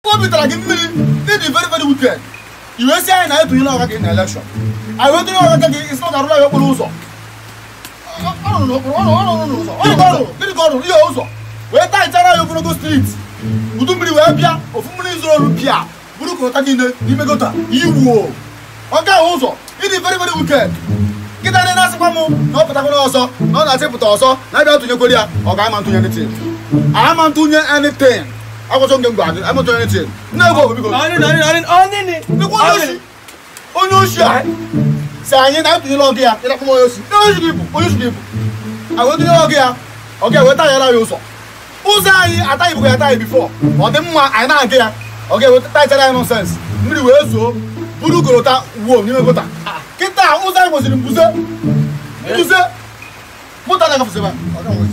What we tell him? They be very wicked. You say I na to you know in election. I want to know that it's not a right also. I don't know. Let it go. You also. Where time you go to street. You do me well pia. Of money is all pia. You go to the megota. You wo. Okay also. It is very wicked. Get that in Asamo. No Patagon also. No na say put also. Na be to Nyokolia. Okay, I'm to anything. I'm on to anything. I was on the ground. I'm not doing anything. No go because. Saying that you know here. I want to know here. Okay, what I use. Uzai, I tell before. Or the more I know here. Okay, what I tell nonsense. Really well so. Buru Gorota won, you know. Get down, Uzai was in Buza. Buza. What I have to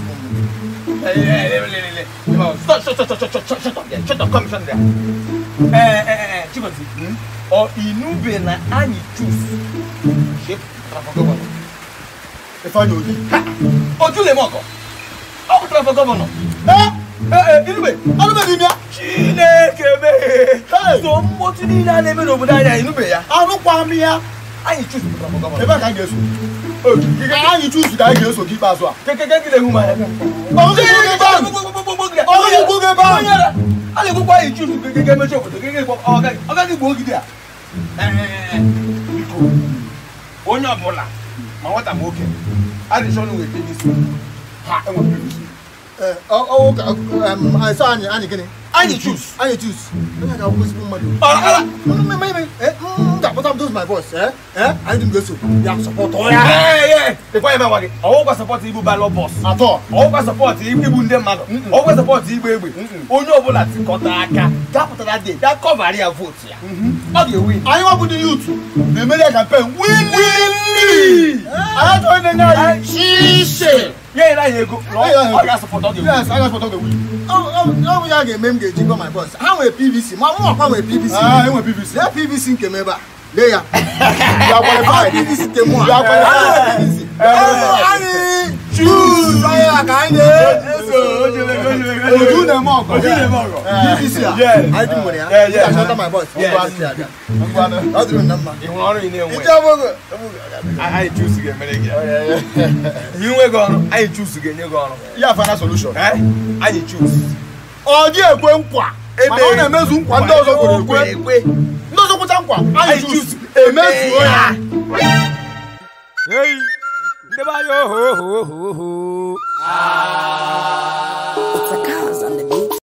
Shut up, come from there. Chigozie. Or inube na any choose. Shape Ifeanyi. Oju le moko. O tra for governor. Inube. Anube bi mia. Chineke be. So moti ni na lebe no buda ya inube ya. Anu kwa mia. Any choose for governor. Eba ka gesu. Any choose that gesu ki pass wa. Keke le huma. I go buy you to get me shop to get okay go gidi a onya bola ma what am okay I dey show you we finish ha e won finish I saw any gini any choose I ga go see madu but I'm those my boss I didn't go so they support the boy be wage o go support Igbo ballot boss at all o go support Igbo ndem madu o go support Igbo egbe onye obola ti kota aka that put day that cover area vote ya how you win I want the youth the media campaign win I don't know she yeah na you go I got support all yes I got support all the win oh we ga mem ga jingo my boss how we PVC ma mo kwa we PVC we PVC that PVC nkemeba there ya you are qualified PVC temo you are qualified PVC choose I kind so oju na mo ko PVC yeah I do money yeah shut my boss I do number you want to know I choose again you we go I choose again you go you have a solution I choose oji ekwe nkwa ebe na mezu nkwa ndị ọzọ kwere ekwe ndị ọzọ kwụcha nkwa I choose emezu ya hey ndeba yo ho